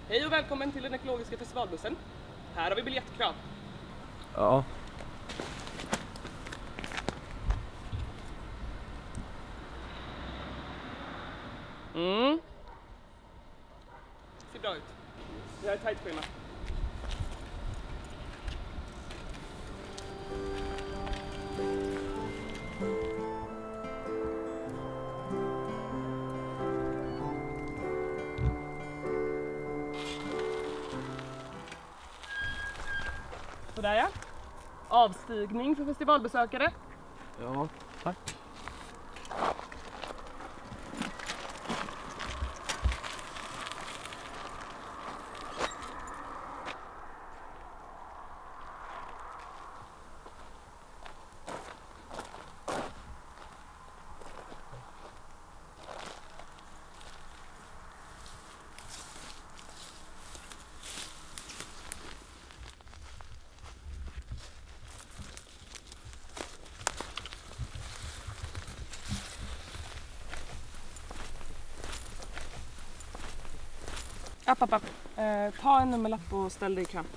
Hej och välkommen till den ekologiska festivalbussen. Här har vi biljettkrav. Ja. Ser bra ut. Vi har ett tajt schema. Sådär ja. Avstigning för festivalbesökare. Ja, tack. App. Ta en nummerlapp och ställ dig i kön.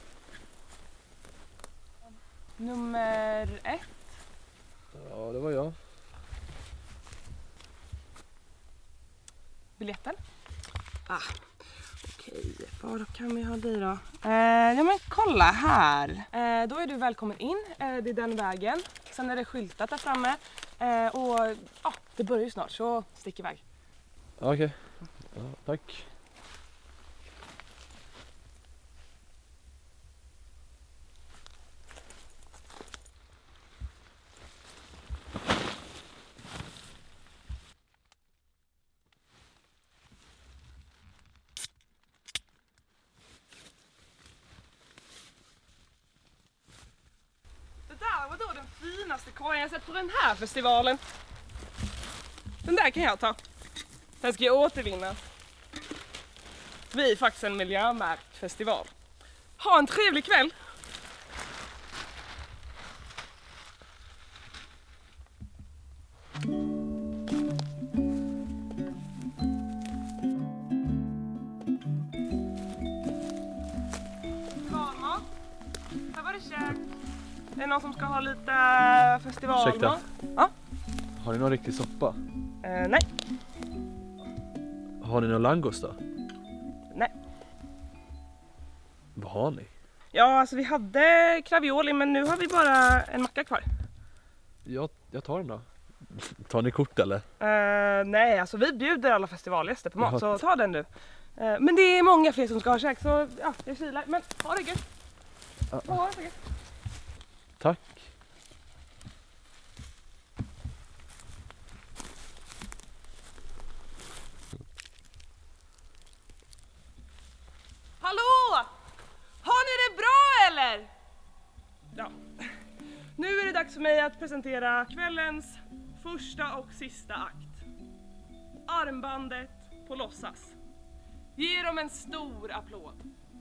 Nummer 1. Ja, det var jag. Biljetten. Okej, var kan vi ha dig då? Ja men kolla här. Då är du välkommen in. Det är den vägen. Sen är det skyltat där framme. Och ja, det börjar ju snart så stick iväg. Okej. Ja, tack. Det där var då den finaste korgen jag sett på den här festivalen. Den där kan jag ta. Den ska jag återvinna. Vi är faktiskt en miljömärkt festival. Ha en trevlig kväll! Festivalmat. Här var det kök. Är det någon som ska ha lite festivalmat? Ursäkta. Ja? Har ni någon riktig soppa? Nej. Har ni någon langos då? Nej. Vad har ni? Ja, alltså vi hade kravioli men nu har vi bara en macka kvar. Jag tar den då. Tar ni kort eller? Nej, alltså vi bjuder alla festivalgäster på mat, Jaha. så ta den du. Men det är många fler som ska ha käk, så ja, jag kilar. Men ha det gött. Ha det så gött. Tack. Hallå! Har ni det bra eller? Ja. Nu är det dags för mig att presentera kvällens första och sista akt. Armbandet på låtsas. Ge dem en stor applåd.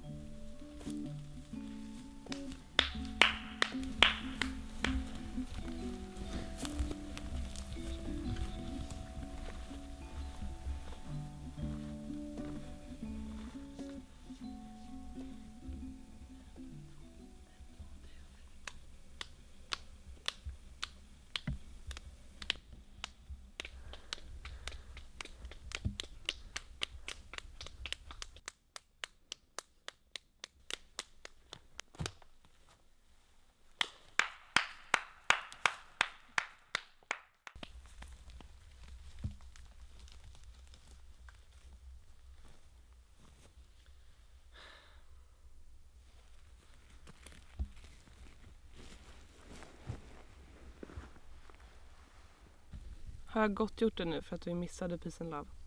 Har jag gott gjort det nu för att vi missade Peace and Love?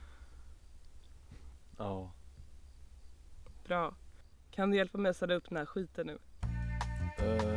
Ja. Bra. Kan du hjälpa mig att städa upp den här skiten nu?